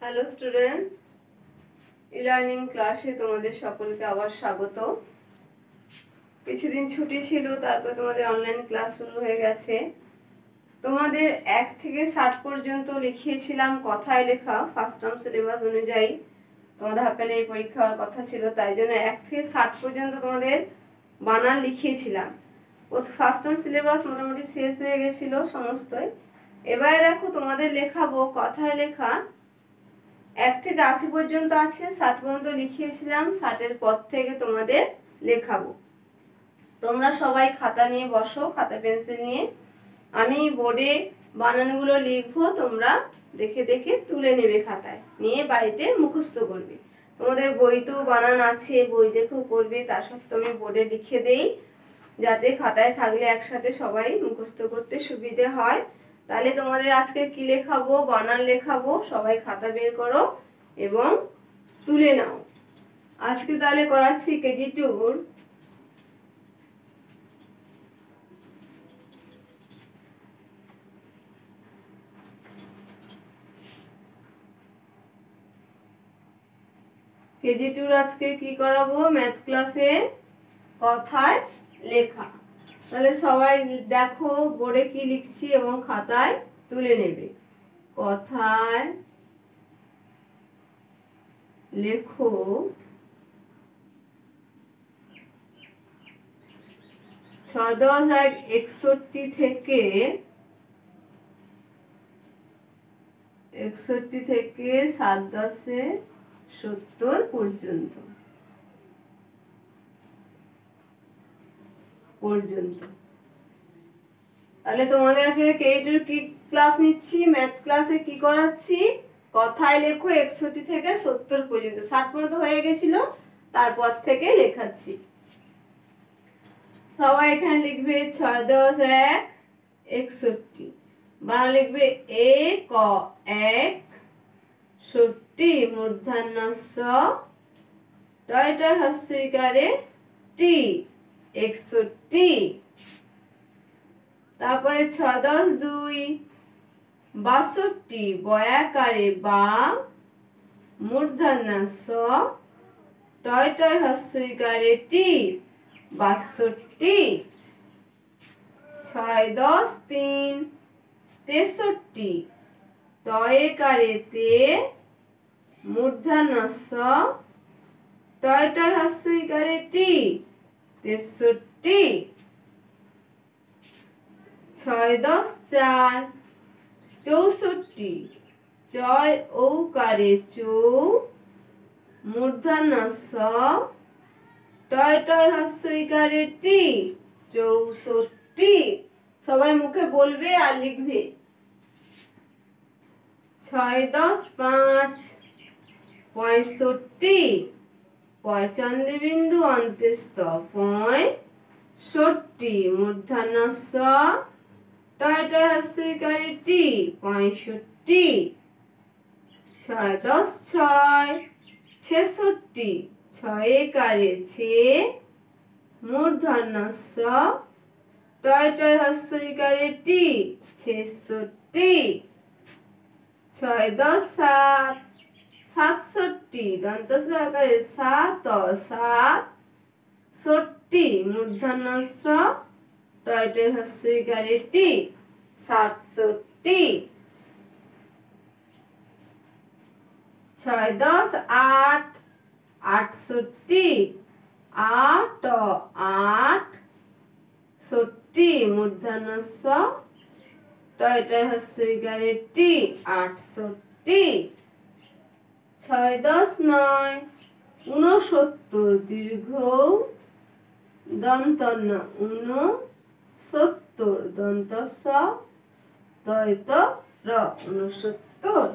Hello students, e-learning ক্লাসে তোমাদের সকলকে আবার স্বাগত। কিছুদিন ছুটি ছিল, তারপর তোমাদের অনলাইন ক্লাস শুরু হয়ে গেছে। তোমাদের 1 থেকে 60 পর্যন্ত লিখিয়েছিলাম কথায় লেখা ফার্স্ট টার্ম সিলেবাস অনুযায়ী। তোমাদের হাফেলে এই পরীক্ষা হওয়ার কথা ছিল, তাই জন্য 1 থেকে 60 পর্যন্ত তোমাদের বানান লিখিয়েছিলাম। ফার্স্ট টার্ম সিলেবাস মোটামুটি শেষ হয়ে গেছিল সমস্তই। এবারে দেখো তোমাদের লেখাবো কথায় লেখা 1 থেকে 80 পর্যন্ত আছে, 60 পর্যন্ত লিখিয়েছিলাম। 60-এর পর থেকে তোমাদের লেখাবো। তোমরা সবাই খাতা নিয়ে বসো, খাতা পেন্সিল নিয়ে। আমি বোর্ডে বানানগুলো লিখবো, তোমরা দেখে দেখে তুলে নেবে, খাতায় নিয়ে বাড়িতে মুখস্থ করবে। তোমাদের বইতেও বানান আছে, বই দেখেও করবে, তার সত্ত্বেও আমি বোর্ডে লিখে দেই যাতে খাতায় থাকলে একসাথে সবাই মুখস্থ করতে সুবিধে হয়। তাহলে তোমাদের আজকে কি লেখাবো, বানান লেখাবো। সবাই খাতা বের করো এবং তুলে নাও। আজকে তাহলে করাচ্ছি কেজি 2-র আজকে কি করাবো, ম্যাথ ক্লাসে কথায় লেখা। তাহলে সবাই দেখো বোর্ডে কি লিখছি এবং খাতায় তুলে নেবে। কথায় লেখো 6×10=61 থেকে 7×10=70 পর্যন্ত। তাহলে তোমাদের আজকে কেজি 2 কি ক্লাস নিচ্ছি, ম্যাথ ক্লাসে কি করাচ্ছি, কথায় লেখো 61 থেকে 70 পর্যন্ত। 60 পর্যন্ত হয়ে গেছিল, তারপর থেকে লেখাচ্ছি। সবাই এখানে লিখবে 6×10=61, বাংলা লিখবে এক-এক-60 মূর্ধন্য স টয়টয় হস্য ইকারে টি 61। তারপরে 6×10=62 বয়াকারে বা মূর্ধন্য স টয়টয় হস্য ইকারে টি 62। 6×10=63 তয়কারে তে মূর্ধন্য স টয়টয় হস্য ইকারে টি 63। 6×10=64 চয় ঔকারে চৌ মূর্ধন্য স টয়টয় হস্য ইকারে টি 64। সবাই মুখে বলবে আর লিখবে। 6×10=65 পয়চন্দ্রী বিন্দু অন্ত্যেস্থ 65 মূর্ধন্য স টয়টয় হস্য ইকারে টি 65। 6×6=66 ছয়কারে ছে মূর্ধন্য স টয়টয় হস্য ইকারে টি 66। 6×7=67 দন্ত স আকারে সাত 67 মূর্ধন্য স টয়টয় হস্য ইকারে টি 67। 6×10=68 8-8-60 মূর্ধন্য স টয়টয় হস্য ইকারে টি 68। 6×10=69 দীর্ঘ দন্তন্য 69 দন্ত স দয়িত র 69।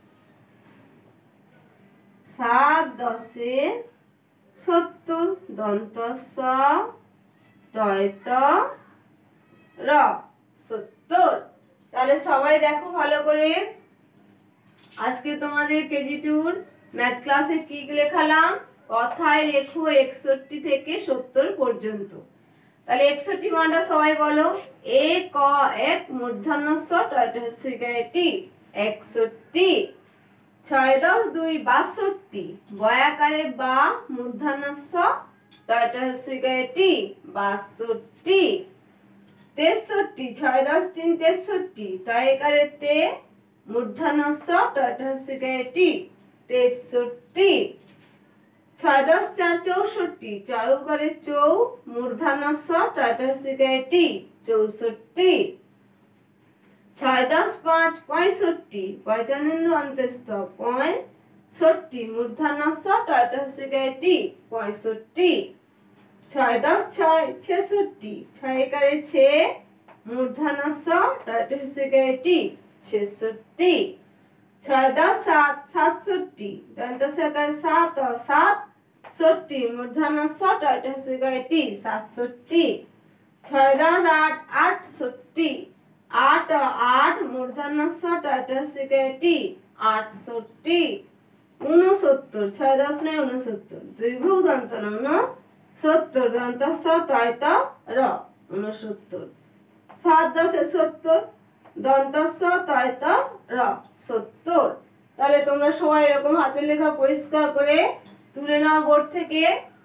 7×10=70 দন্ত স দয়িত র 70। তাহলে সবাই দেখো ভালো করে, আজকে তোমাদের কেজি 2-র ম্যাথ ক্লাসে কি লেখালাম, কথায় লেখো 61 থেকে 70 পর্যন্ত। তাহলে 61 মানটা সবাই বলো, এক মূর্ধন্য স টয়টয় হস্য ইকারে টি 61। ছয় দশ দুই 62, বয়াকারে বা মূর্ধন্য স, তয়টা হচ্ছে টি 62। 63, ছয় দশ তিন 63, তয়কারে তে মূর্ধন্য স, তয়টা হচ্ছে টি 63। ছয় দশ চার 64, চৌকারে চৌ মূর্ধন্য স, তয়টা হচ্ছে টি 64। ছয় দশ পাঁচ 65, পয়চানন্দ অন্তস্থ 65, মূর্ধন্য স, তয়টা হচ্ছে টি 65। ছয় দশ ছয় 66, ছয়কারে ছে মূর্ধন্য স, তয়টা হচ্ছে টি 66। ছয় দশ সাত 67, দন্ত সকারে সাত 67, মূর্ধন্য স, তয়টা হচ্ছে টি 67। ছয় দশ আট 68, আট আট মূর্ধন্য স, তয়টা হচ্ছে টি 68। 69, ছয় দশ নয় 69, দীর্ঘ দন্ত ন 70, দন্ত স, তয়ত র 69। সাত দশে 70, দন্ত স, তয়ত র 70। তাহলে তোমরা সবাই এরকম হাতের লেখা পরিষ্কার করে তুলে নাও বোর্ড থেকে।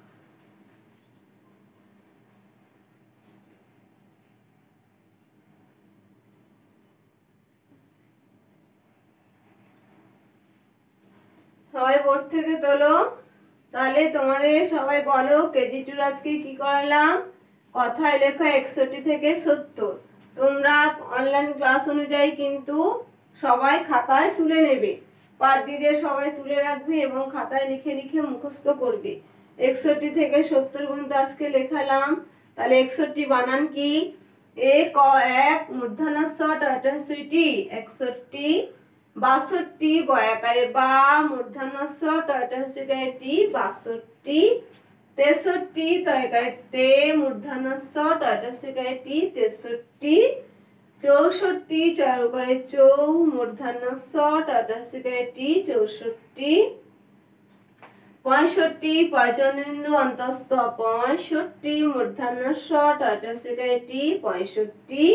সবাই বোর্ড থেকে তোলো। তাহলে তোমাদের সবাই বলো কেজি টুর আজকে কি করালাম। কথায় লেখা 61 থেকে 70। তোমরা অনলাইন ক্লাস অনুযায়ী কিন্তু সবাই খাতায় তুলে নেবে, পার দিয়ে সবাই তুলে রাখবে এবং খাতায় লিখে লিখে মুখস্থ করবে। 61 থেকে 70 পর্যন্ত আজকে লেখালাম। তাহলে 61 বানান কি? এ ক এক মূর্ধন্য স, তয়টা হচ্ছে টি 61। 62, বয়াকারে বা মূর্ধন্য স, তয়টা হচ্ছে টি 62। 63, তয়কারে তে মূর্ধন্য স, তয়টা হচ্ছে টি 63। 64, চয়কারে চৌ মূর্ধন্য স, তয়টা হচ্ছে টি 64। 65, পয়চন্দ্রবিন্দু অন্তস্থ 65, মূর্ধন্য স, তয়টা হচ্ছে টি 65।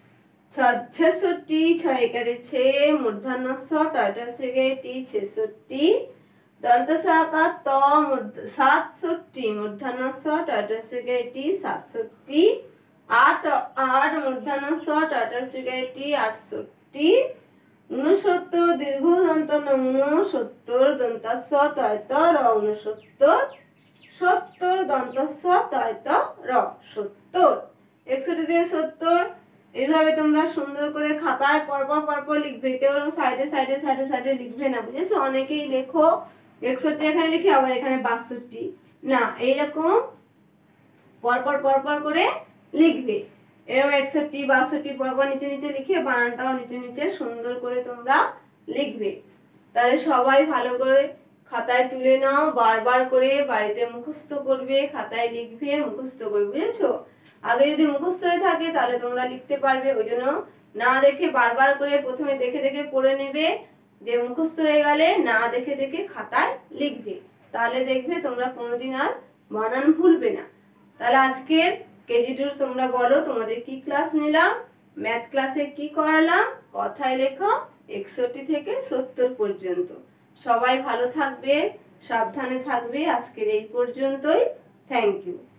66, ছয়কারে ছে মূর্ধন্য স, তয়টা হচ্ছে টি 66। দন্ত সাকার ত 67, মূর্ধন্য স, তয়টা হচ্ছে টি 67। 8 8, মূর্ধন্য স, তয়টা হচ্ছে টি 68। 69, দীর্ঘ দন্ত ন 69, দন্ত স, তয়ত র 69। 70, দন্ত স, তয়ত র 70। 61 থেকে 70 এইভাবে তোমরা সুন্দর করে খাতায় পরপর পরপর লিখবে, কেবল সাইডে সাইডে সাইডে সাইডে লিখবে না, বুঝেছো? অনেকেই লেখো 61 এখানে লিখে আবার এখানে 62 না, এইরকম পরপর পরপর করে লিখবে। এরকম 61 62 পরপর নিচে নিচে লিখে বানানটাও নিচে নিচে সুন্দর করে তোমরা লিখবে। তাহলে সবাই ভালো করে খাতায় তুলে নাও, বারবার করে বাড়িতে মুখস্থ করবে, খাতায় লিখবে, মুখস্থ করবে, বুঝেছো? আগে যদি মুখস্থ হয়ে থাকে তাহলে তোমরা লিখতে পারবে। ওই জন্য না দেখে বারবার করে প্রথমে দেখে দেখে পড়ে নেবে, যে মুখস্থ হয়ে গেলে না দেখে দেখে খাতায় লিখবে, তাহলে দেখবে তোমরা কোনোদিন আর বানান ভুলবে না। তাহলে আজকের কেজি টুর তোমরা বলো তোমাদের কি ক্লাস নিলাম, ম্যাথ ক্লাসে কি করালাম। কথায় লেখা 61 থেকে 70 পর্যন্ত। সবাই ভালো থাকবে, সাবধানে থাকবে। আজকের এই পর্যন্তই। Thank you.